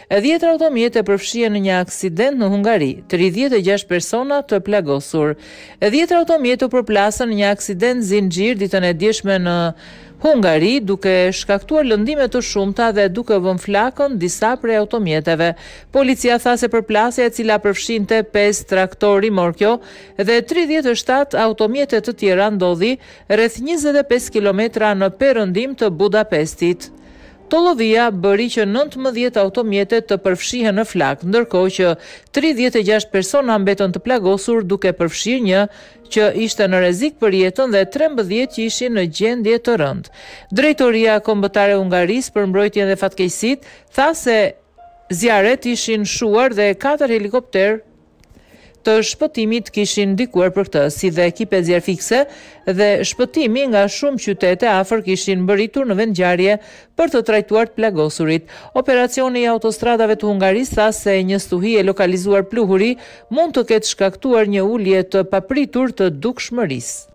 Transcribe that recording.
10 automjete përfshihen në një aksident në Hungari, 36 persona të plagosur. 10 automjete u përplasën në një aksident zinxhir ditën e djeshme në Hungari, duke shkaktuar lëndime të shumta dhe duke vënë flakën disa prej automjeteve. Policia tha se përplasja, e cila përfshinte 5 traktor rimorkjo dhe 37 automjete të tjera, ndodhi rreth 25 kilometra në perëndim të Budapestit. Tollovia bëri që 19 automjete të përfshihen në flak, ndërkohë që 36 persona mbetën të plagosur, duke përfshirë një që ishte në rrezik për jetën dhe 13 që ishin në gjendje të rëndë. Drejtoria Kombëtare e Hungarisë për Mbrojtjen dhe Fatkeqësitë tha se zjarret ishin shuar dhe 4 helikopter të shpëtimit kishin ndikuar për këtë, si dhe ekipe zjarfikse dhe shpëtimi nga shumë qytete afër kishin mbërritur në vendngjarje për të trajtuar të plagosurit. Operacioni i autostradave të Hungarisë tha se një stuhi e lokalizuar pluhuri mund të ketë shkaktuar një ulje të papritur të dukshmërisë.